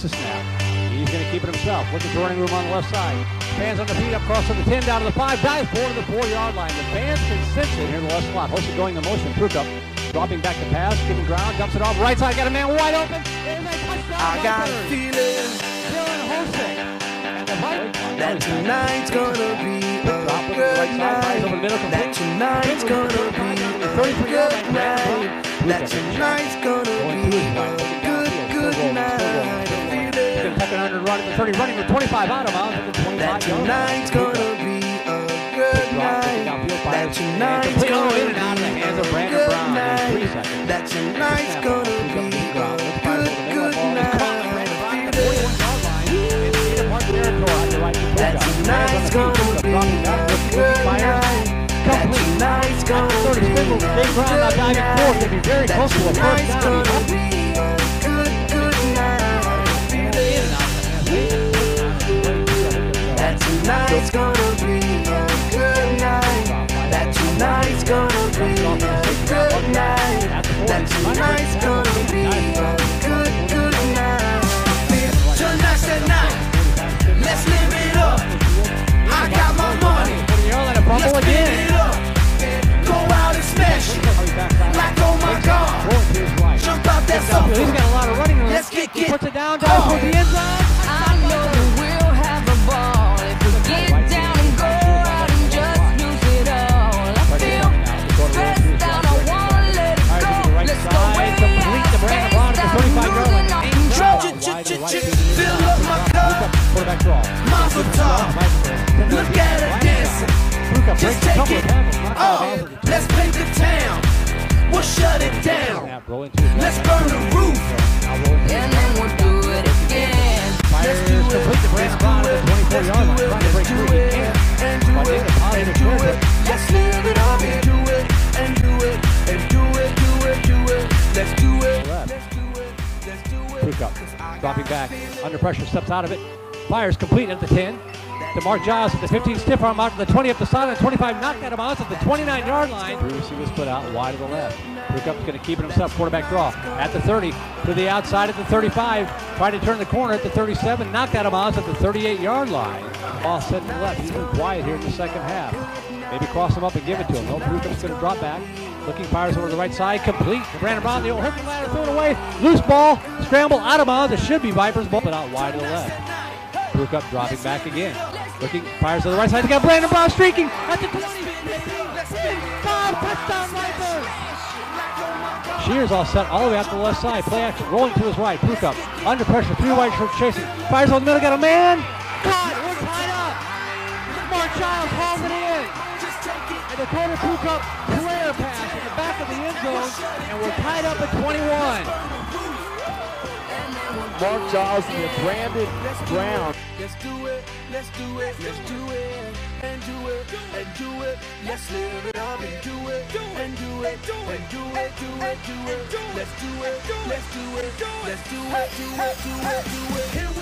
the snap. He's going to keep it himself. Looking for running room on the left side. Fans on the feet up across to the 10, down to the 5, dives forward to the 4-yard line. The fans can sense it here in the left slot. Hosek going in motion. Prukop dropping back to pass, giving ground, dumps it off. Right side, got a man wide open. There's a touchdown. I got a feeling Hosek. And the that tonight's gonna be a good night. That tonight's gonna be a good night. That tonight's gonna be a good night. Tuck it under, run at the 30, running for 25 out of bounds at the 25. That tonight's gonna be a good night. That tonight's gonna be a good night. That tonight's gonna be a good night. That tonight's gonna be a good night. That tonight's gonna be a good night. They'd be very close to a first down. Tonight's gonna be a good night. That tonight's gonna be a good night. That tonight's gonna be a good night. Tonight's the night. Let's live it up. I got my money. Let's live it up. Go out and smash it. Like oh my God. Jump out that sofa. He's got a lot of running room. Let's kick it. Puts it down, dives for the end zone. I know we'll have a ball if we get down and go out and just lose it all. I feel stressed out, I wanna let it go. Let's go way complete the Brandon Brown at the 35-yard line. Fill up my cup. Quarterback draw. Mazel tov. Look at her dancing. Just take it. Oh, let's paint the town. We'll shut it down. Let's burn the roof. and then we'll do it again. Let's do it. Complete the Brandon Brown at the 24-yard line. Trying to break through. He can't. And do it. And do it. Let's live it up and do it. And do it. And do it. Do it. Do it. Let's do it. Let's do it. Let's do it. Prukop dropping back. Under pressure. Steps out of it. Fires complete at the 10. To Mark Giles at the 15, stiff arm out to the 20 up the sideline, 25 knocked out of bounds at the 29-yard line. Three receivers split out wide to the left. Prukop's going to keep it himself. Quarterback draw at the 30 to the outside at the 35. Tried to turn the corner at the 37, knocked out of bounds at the 38-yard line. Ball set to the left. He's been quiet here in the second half. Maybe cross him up and give it to him. No, Prukop's going to drop back. Looking, fires over to the right side, complete. Brandon Brown, the old hook and ladder, threw it away. Loose ball, scramble out of bounds. It should be Vipers ball, but out wide to the left. Prukop dropping back again. Looking, fires to the right side. They got Brandon Brown streaking at the 20. 5, touchdown Vipers. Shears all set all the way out to the left side. Play action, rolling to his right. Prukop under pressure, 3 white shirts chasing. Fires on the middle, got a man. Caught, we're tied up. Mark Giles hauls it in. And Dakota Prukop flare pass in the back of the end zone, and we're tied up at 21. Mark Giles and Brandon Brown. Let's do it, let's do it, let's do it, and do it, and do it. Let's live it up and do it, and do it, and do it, do it, do it. Let's do it, let's do it, let's do it, do it, do it, do it.